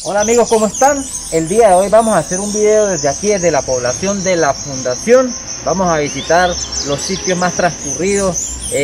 Hola amigos, ¿cómo están? El día de hoy vamos a hacer un video desde aquí, desde la población de La Fundación. Vamos a visitar los sitios más transcurridos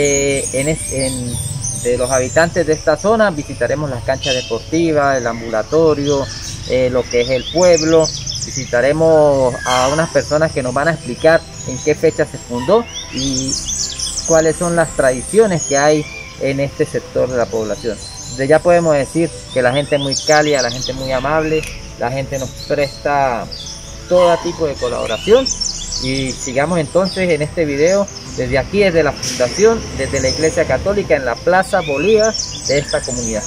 de los habitantes de esta zona. Visitaremos las canchas deportivas, el ambulatorio, lo que es el pueblo. Visitaremos a unas personas que nos van a explicar en qué fecha se fundó y cuáles son las tradiciones que hay en este sector de la población. De ya podemos decir que la gente es muy cálida, la gente es muy amable, la gente nos presta todo tipo de colaboración. Y sigamos entonces en este video desde aquí, desde la Fundación, desde la Iglesia Católica en la Plaza Bolívar de esta comunidad.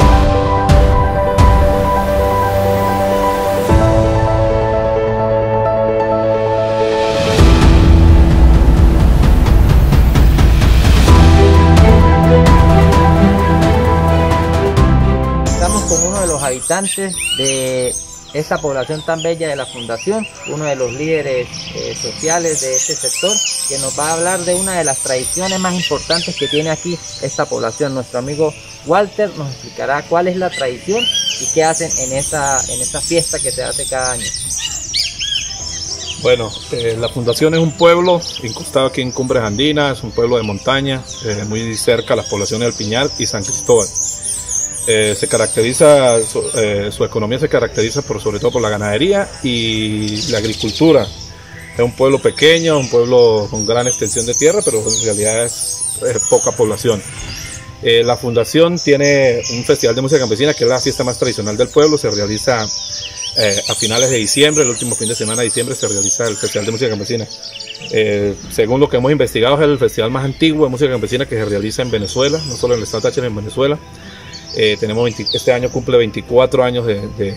Con uno de los habitantes de esta población tan bella de la Fundación, uno de los líderes sociales de este sector, que nos va a hablar de una de las tradiciones más importantes que tiene aquí esta población. Nuestro amigo Walter nos explicará cuál es la tradición y qué hacen en esa fiesta que se hace cada año. Bueno, la Fundación es un pueblo incrustado aquí en Cumbres Andinas, es un pueblo de montaña, muy cerca a las poblaciones del Piñal y San Cristóbal. Se caracteriza, su economía se caracteriza sobre todo por la ganadería y la agricultura. Es un pueblo pequeño, un pueblo con gran extensión de tierra, pero en realidad es poca población. La Fundación tiene un festival de música campesina que es la fiesta más tradicional del pueblo. Se realiza a finales de diciembre, el último fin de semana de diciembre se realiza el festival de música campesina. Según lo que hemos investigado, es el festival más antiguo de música campesina que se realiza en Venezuela, no solo en el estado Táchira, en Venezuela. Este año cumple 24 años de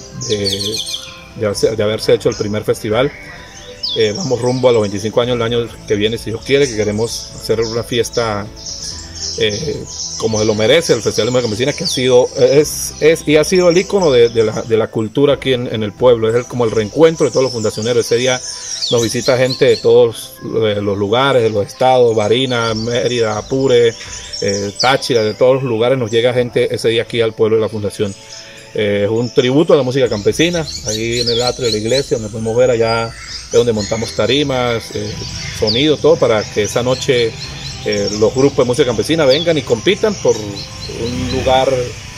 haberse hecho el primer festival. Vamos rumbo a los 25 años el año que viene, si Dios quiere, que queremos hacer una fiesta como se lo merece, el Festival de Música Campesina, que ha sido el ícono de la cultura aquí en el pueblo. Es como el reencuentro de todos los fundacioneros. Ese día nos visita gente de todos los lugares, de los estados, Barinas, Mérida, Apure, Táchira, de todos los lugares nos llega gente ese día aquí al pueblo de la Fundación. Es un tributo a la música campesina, ahí en el atrio de la iglesia, donde podemos ver allá es donde montamos tarimas, sonido, todo, para que esa noche los grupos de música campesina vengan y compitan por un lugar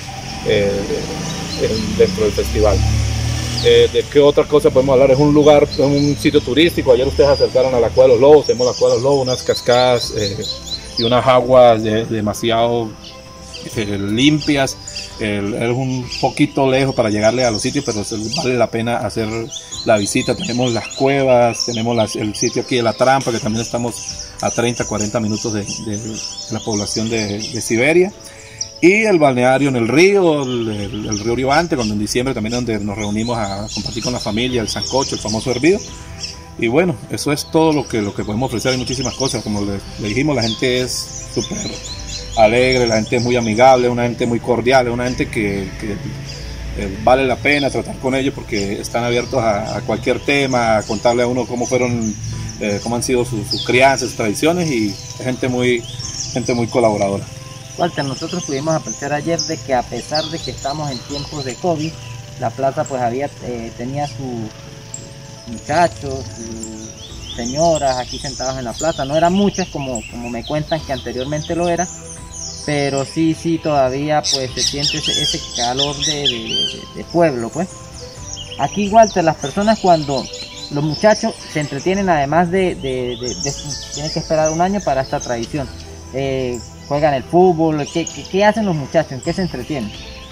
dentro del festival. ¿De qué otra cosa podemos hablar? Es un lugar, es un sitio turístico. Ayer ustedes se acercaron a la Cueva de los Lobos, tenemos la Cueva de los Lobos, unas cascadas y unas aguas demasiado limpias. Es un poquito lejos para llegarle a los sitios, pero vale la pena hacer la visita. Tenemos las cuevas, tenemos el sitio aquí de La Trampa, que también estamos a 30-40 minutos de la población de Siberia. Y el balneario en el río, el río Orivante, cuando en diciembre también es donde nos reunimos a compartir con la familia, el sancocho, el famoso hervido. Y bueno, eso es todo lo que podemos ofrecer. Hay muchísimas cosas, como le dijimos, la gente es súper alegre, la gente es muy amigable, una gente muy cordial, es una gente que vale la pena tratar con ellos porque están abiertos a cualquier tema, a contarle a uno cómo han sido sus crianzas, sus tradiciones, y es gente muy colaboradora. Walter, nosotros pudimos apreciar ayer de que a pesar de que estamos en tiempos de COVID, la plaza pues tenía sus muchachos, sus señoras aquí sentadas en la plaza. No eran muchas como me cuentan que anteriormente lo era, pero sí todavía pues se siente ese calor de pueblo. Pues aquí, Walter, las personas, cuando los muchachos se entretienen, además tienen que esperar un año para esta tradición, juegan el fútbol. ¿Qué hacen los muchachos? ¿En qué se entretienen?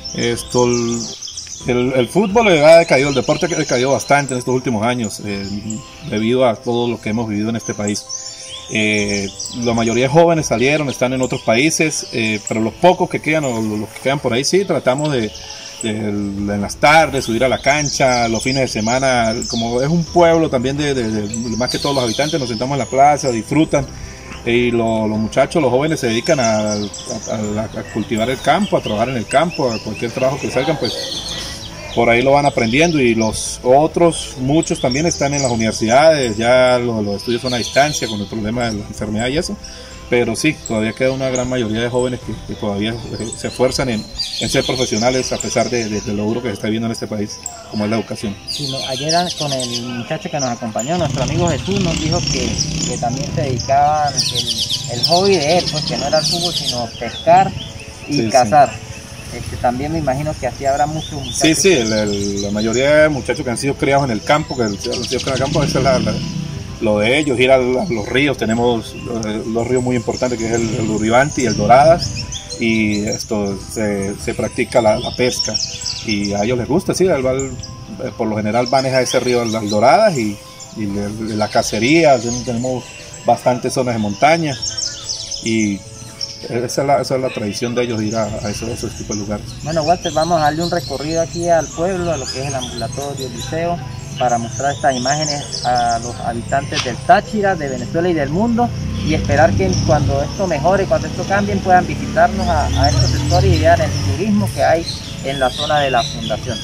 El fútbol ha decaído, el deporte ha decaído bastante en estos últimos años, debido a todo lo que hemos vivido en este país. La mayoría de jóvenes están en otros países, pero los pocos que quedan, o los que quedan por ahí, sí, tratamos en las tardes subir a la cancha, los fines de semana. Como es un pueblo también más que todos los habitantes, nos sentamos en la plaza, disfrutan. Y los muchachos, los jóvenes, se dedican a cultivar el campo, a trabajar en el campo, a cualquier trabajo que salgan, pues por ahí lo van aprendiendo. Y los otros, muchos también están en las universidades, ya los estudios son a distancia con el problema de la enfermedad y eso, pero sí, todavía queda una gran mayoría de jóvenes que todavía se esfuerzan en ser profesionales a pesar de lo duro que se está viendo en este país, como es la educación. Sí, ayer con el muchacho que nos acompañó, nuestro amigo Jesús, nos dijo que también se dedicaban, el hobby de él, pues que no era el fútbol, sino pescar y cazar. Sí. También me imagino que así habrá muchos muchachos. Sí, la mayoría de muchachos que han sido criados en el campo, esa es lo de ellos, ir a los ríos. Tenemos dos ríos muy importantes, que es el Urribanti y el Doradas, y esto se practica la pesca, y a ellos les gusta, sí, por lo general van a ese río, al Doradas, y la cacería. Tenemos bastantes zonas de montaña, y esa es la tradición de ellos, ir a esos tipos de lugares. Bueno, Walter, vamos a darle un recorrido aquí al pueblo, a lo que es el ambulatorio, el liceo, para mostrar estas imágenes a los habitantes del Táchira, de Venezuela y del mundo, y esperar que cuando esto mejore, cuando esto cambie, puedan visitarnos a estos sectores y vean el turismo que hay en la zona de la fundación.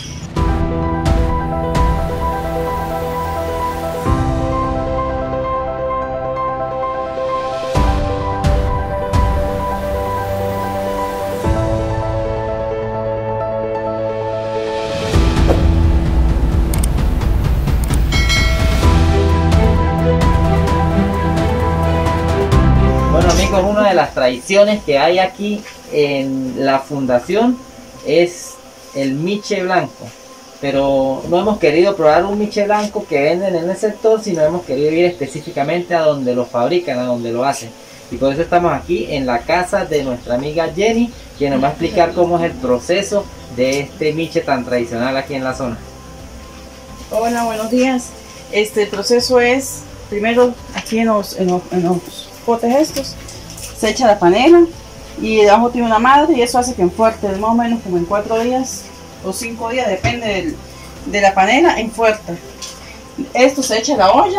Una de las tradiciones que hay aquí en la fundación es el miche blanco, pero no hemos querido probar un miche blanco que venden en el sector, sino hemos querido ir específicamente a donde lo fabrican, a donde lo hacen, y por eso estamos aquí en la casa de nuestra amiga Jenny, quien nos va a explicar cómo es el proceso de este miche tan tradicional aquí en la zona. Hola, buenos días. El proceso es, primero aquí en los potes estos se echa la panela, y debajo tiene una madre, y eso hace que enfuerte más o menos como en 4 días o 5 días, depende de la panela, enfuerta. Esto se echa a la olla.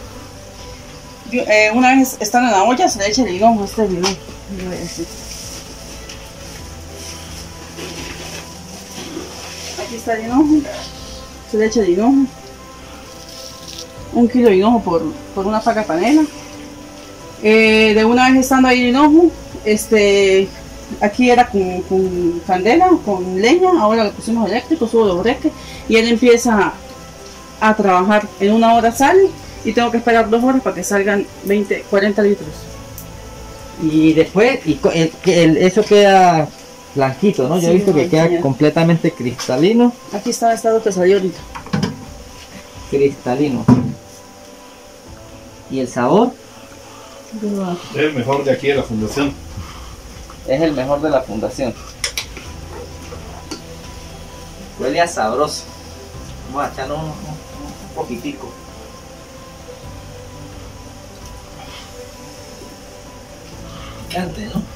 Una vez estando en la olla se le echa el linojo, linojo. Aquí está el linojo, se le echa el linojo, 1 kilo de linojo por una paca de panela. De una vez estando ahí el hinojo, aquí era con candela, con leña, ahora le pusimos eléctrico, subo los breques, y él empieza a trabajar. En 1 hora sale, y tengo que esperar 2 horas para que salgan 40 litros. Y después, eso queda blanquito, ¿no? Yo he visto que queda completamente cristalino. Aquí está el estado que salió ahorita. Cristalino. ¿Y el sabor? Es el mejor de aquí de la fundación. Es el mejor de la fundación. Huele a sabroso. Vamos a echarnos un poquitico. Picante, ¿no?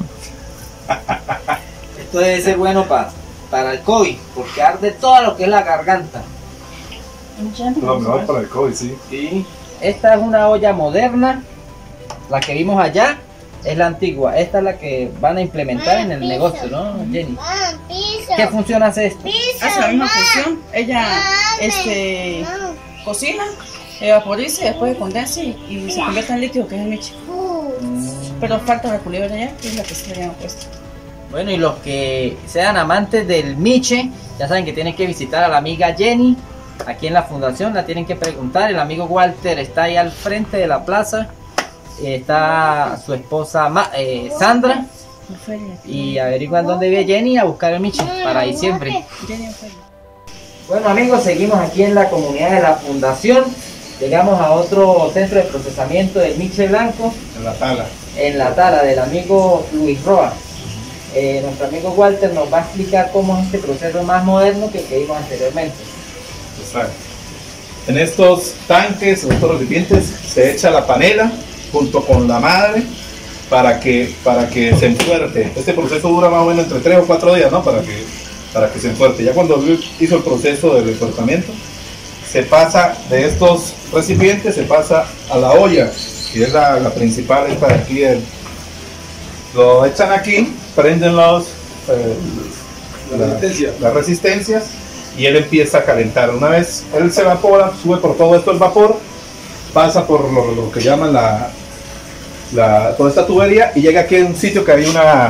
Esto debe ser bueno para el COVID, porque arde todo lo que es la garganta. Lo mejor para el COVID, sí. Sí. Esta es una olla moderna. La que vimos allá es la antigua. Esta es la que van a implementar en el negocio, ¿no, Jenny? ¿Qué función hace esto? Hace la misma función. Ella cocina, evaporiza y después condensa y se convierte en líquido, que es el miche. Pero falta la culebra ya, que es la que se le ha puesto. Bueno, y los que sean amantes del miche, ya saben que tienen que visitar a la amiga Jenny aquí en la fundación. La tienen que preguntar. El amigo Walter está ahí al frente de la plaza. Está su esposa Sandra, y averiguan dónde vive Jenny a buscar el miche para diciembre. Bueno amigos, seguimos aquí en la comunidad de la fundación. Llegamos a otro centro de procesamiento del miche blanco. En la tala. En la tala del amigo Luis Roa. Nuestro amigo Walter nos va a explicar cómo es este proceso más moderno que vimos anteriormente. Exacto. En estos tanques, en estos recipientes, se echa la panela junto con la madre para que se enfuerte. Este proceso dura más o menos entre 3 o 4 días, ¿no? Para que se enfuerte. Ya cuando hizo el proceso del enfuertamiento, se pasa de estos recipientes, se pasa a la olla, que es la principal, esta de aquí. Lo echan aquí, prenden las resistencias, y él empieza a calentar. Una vez él se evapora, sube por todo esto el vapor, pasa por lo que llaman toda esta tubería y llega aquí a un sitio que hay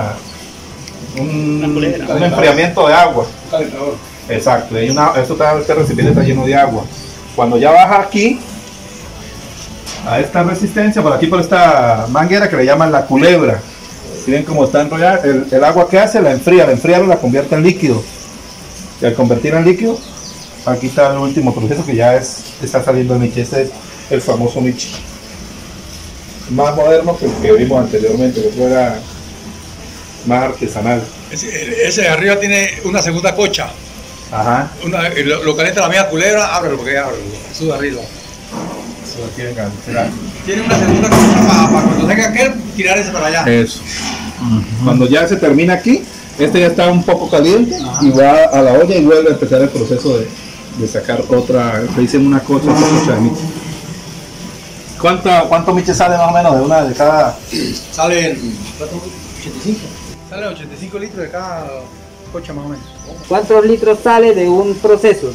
un enfriamiento de agua. Un calentador. Exacto, este recipiente está lleno de agua. Cuando ya baja aquí, a esta resistencia, por aquí por esta manguera que le llaman la culebra, si ven cómo está enrollada, el agua que hace la enfría, la convierte en líquido. Y al convertir en líquido, aquí está el último proceso que ya está saliendo el miche. Este es el famoso miche. Más moderno que el que vimos anteriormente, que era más artesanal. Ese de arriba tiene una segunda cocha. Ajá. Lo calienta la misma culebra, ábrelo porque ábrelo. Eso de arriba. Eso aquí venga, Tiene una segunda cocha para cuando tenga aquel, tirar ese para allá. Eso. Cuando ya se termina aquí, este ya está un poco caliente. Ajá. Y va a la olla y vuelve a empezar el proceso de sacar otra, le dicen una cocha, otra cocha de miche. ¿Cuánto miche sale más o menos de una de cada? Sale 85. Sale 85 litros de cada cocha más o menos. ¿Cuántos litros sale de un proceso?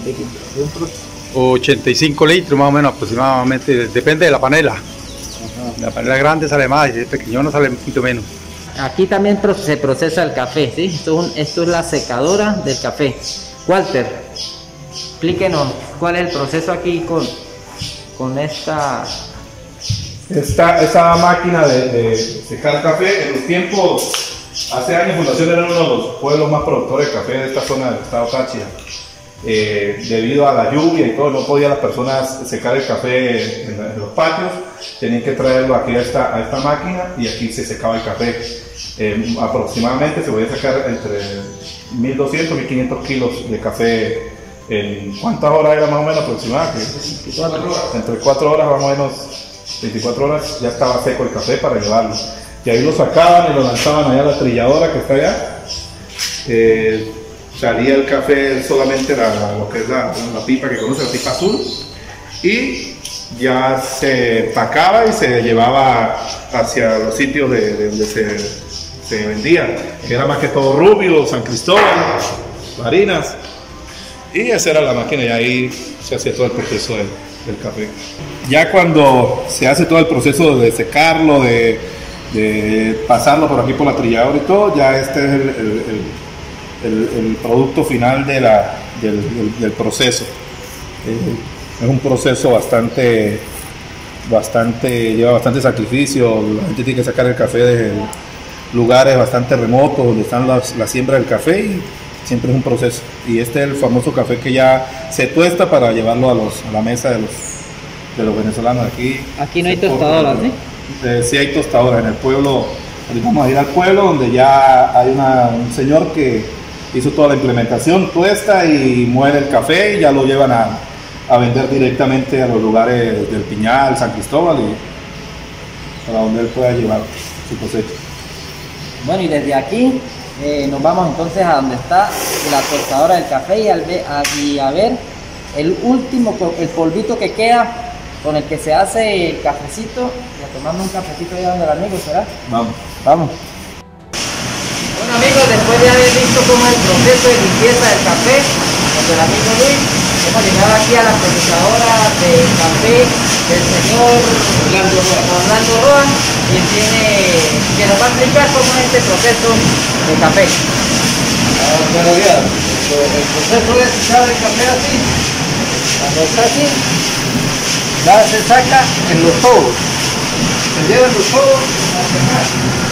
85 litros más o menos aproximadamente, depende de la panela. Ajá. La panela grande sale más y si es pequeñona sale un poquito menos. Aquí también se procesa el café, ¿sí? Esto es la secadora del café. Walter, explíquenos cuál es el proceso aquí con esta máquina de secar café. En los tiempos, hace años Fundación era uno de los pueblos más productores de café de esta zona del estado Táchira. Debido a la lluvia y todo, no podían las personas secar el café en los patios, tenían que traerlo aquí a esta máquina y aquí se secaba el café. Aproximadamente se podía sacar entre 1.200 y 1.500 kilos de café. ¿En cuántas horas era más o menos aproximadamente? Entre 4 horas más o menos, 24 horas ya estaba seco el café para llevarlo. Y ahí lo sacaban y lo lanzaban allá a la trilladora que está allá. Salía el café solamente lo que es la pipa que conoce, la pipa azul, y ya se empacaba y se llevaba hacia los sitios donde se vendía, que era más que todo Rubio, San Cristóbal, Barinas, y esa era la máquina y ahí se hacía todo el proceso del café. Ya cuando se hace todo el proceso de secarlo, de pasarlo por aquí por la trilladora y todo, ya este es el producto final del proceso. Es un proceso lleva bastante sacrificio. La gente tiene que sacar el café de lugares bastante remotos donde están la siembra del café y siempre es un proceso. Y este es el famoso café que ya se tuesta para llevarlo a la mesa de los venezolanos. Aquí no hay tostadoras, ¿sí? Sí hay tostadoras en el pueblo. Ahorita vamos a ir al pueblo donde ya hay un señor que hizo toda la implementación, tuesta y muele el café y ya lo llevan a vender directamente a los lugares del Piñal, San Cristóbal y para donde él pueda llevar su cosecha. Bueno, y desde aquí nos vamos entonces a donde está la tostadora del café y a ver el polvito que queda con el que se hace el cafecito. Y a tomarme un cafecito allá donde el amigo, ¿será? Vamos. Bueno amigos, después de haber visto cómo es el proceso de limpieza del café con el amigo Luis, hemos llegado aquí a la procesadora del café del señor Orlando Roa, quien nos va a explicar cómo es este proceso de café. Buenos días. El proceso es echar el café así. Cuando está así, ya se saca en los tubos. Se llevan los tubos a secar.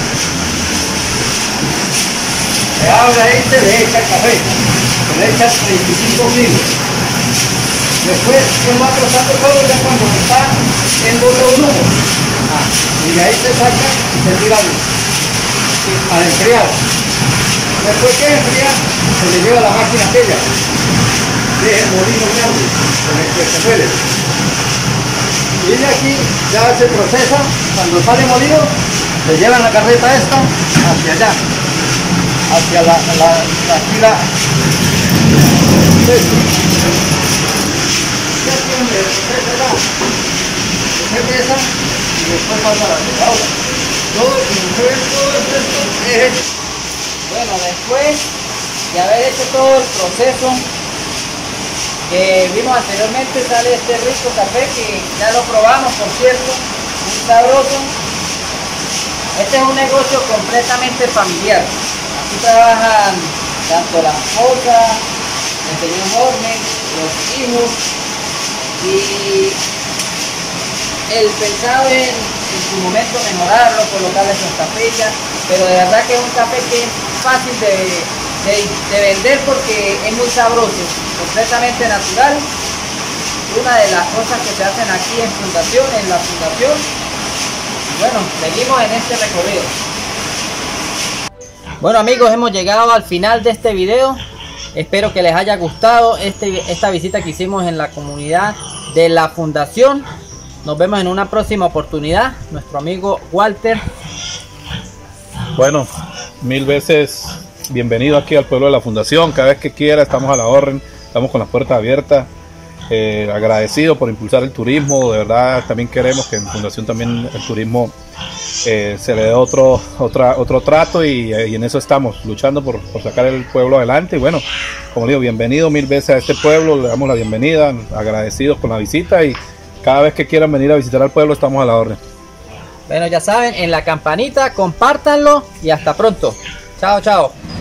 Se abre ahí, se le echa el café. Se le echa 35 kilos. Después se va trozando todo ya cuando está en bote un humo. Y de ahí se saca y se tira al enfriar. Después que enfría, se le lleva a la máquina aquella, que es el molino grande con el que se muele. Y de aquí ya se procesa, cuando sale molido, se lleva la carreta esta hacia allá, hacia la fila. Se pesa y después pasa la secadora. Todo el proceso es hecho. Bueno, después de haber hecho todo el proceso que vimos anteriormente, sale este rico café que ya lo probamos, por cierto, muy sabroso. Este es un negocio completamente familiar. Aquí trabajan tanto la esposa, el señor Jorge, los hijos, y el pensado en su momento mejorarlo, colocarle sus tapetas, pero de verdad que es un café que es fácil de vender porque es muy sabroso, completamente natural. Una de las cosas que se hacen aquí en la fundación. Bueno, seguimos en este recorrido. Bueno amigos, hemos llegado al final de este video. Espero que les haya gustado esta visita que hicimos en la comunidad de la fundación. Nos vemos en una próxima oportunidad. Nuestro amigo Walter. Bueno, 1000 veces bienvenido aquí al pueblo de la fundación. Cada vez que quiera estamos a la orden, estamos con las puertas abiertas. Agradecido por impulsar el turismo. De verdad también queremos que en fundación también el turismo se le dé otro trato, y en eso estamos luchando por sacar el pueblo adelante. Y bueno, como digo, bienvenido 1000 veces a este pueblo, le damos la bienvenida, agradecidos con la visita, y cada vez que quieran venir a visitar al pueblo estamos a la orden. Bueno, ya saben, en la campanita, compártanlo y hasta pronto. Chao, chao.